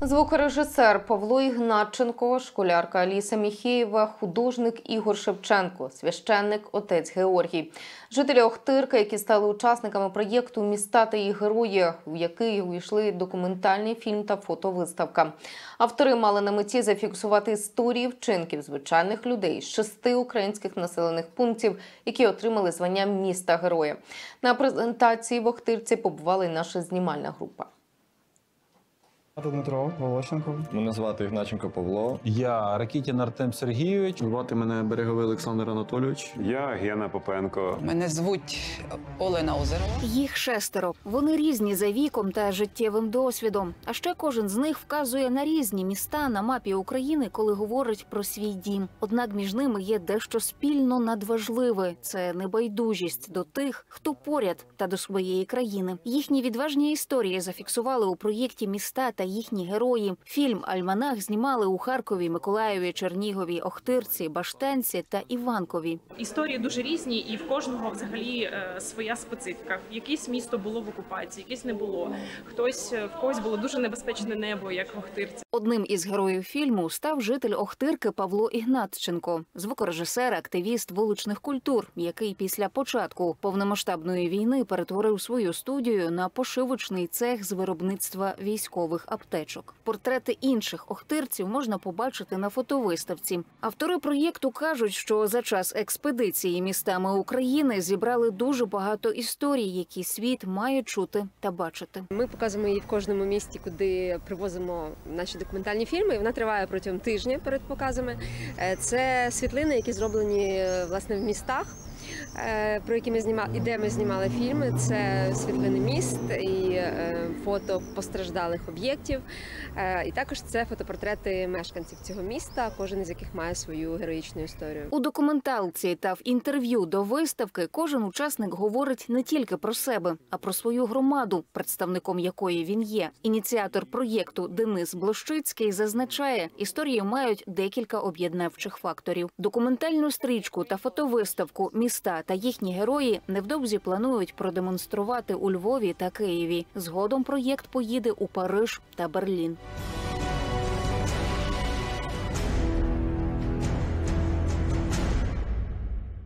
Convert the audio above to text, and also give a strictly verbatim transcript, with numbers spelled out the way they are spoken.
Звукорежисер Павло Ігнатченко, школярка Аліса Міхеєва, художник Ігор Шевченко, священник отець Георгій. Жителі Охтирки, які стали учасниками проєкту «Міста та їх герої», в який увійшли документальний фільм та фотовиставка. Автори мали на меті зафіксувати історії вчинків звичайних людей з шести українських населених пунктів, які отримали звання «Міста-героя». На презентації в Охтирці побувала й наша знімальна група. Дмитро Волощенко. Мене звати Ігнатченко Павло. Я Ракітін Артем Сергійович. Звати мене Береговий Олександр Анатолійович. Я Гена Попенко. Мене звуть Олена Озерова. Їх шестеро. Вони різні за віком та життєвим досвідом. А ще кожен з них вказує на різні міста на мапі України, коли говорить про свій дім. Однак між ними є дещо спільно надважливе – це небайдужість до тих, хто поряд та до своєї країни. Їхні відважні історії зафіксували у проєкті «Міста та їхні герої». Фільм «Альманах» знімали у Харкові, Миколаєві, Чернігові, Охтирці, Баштанці та Іванкові. Історії дуже різні, і в кожного взагалі своя специфіка. Якесь місто було в окупації, якесь не було. Хтось, в когось було дуже небезпечне небо, як в Охтирці. Одним із героїв фільму став житель Охтирки Павло Ігнатченко, звукорежисер, активіст вуличних культур, який після початку повномасштабної війни перетворив свою студію на пошивочний цех з виробництва військових аптечок. Портрети інших охтирців можна побачити на фотовиставці. Автори проєкту кажуть, що за час експедиції містами України зібрали дуже багато історій, які світ має чути та бачити. Ми показуємо її в кожному місті, куди привозимо наші документальні фільми. Вона триває протягом тижня перед показами. Це світлини, які зроблені власне в містах, про які ми знімали, і де ми знімали фільми. Це світлини міст і фото постраждалих об'єктів. І також це фотопортрети мешканців цього міста, кожен із яких має свою героїчну історію. У документалці та в інтерв'ю до виставки кожен учасник говорить не тільки про себе, а про свою громаду, представником якої він є. Ініціатор проєкту Денис Блощицький зазначає, історії мають декілька об'єднавчих факторів. Документальну стрічку та фотовиставку «Міста та їхні герої» невдовзі планують продемонструвати у Львові та Києві. Згодом проєкт поїде у Париж та Берлін.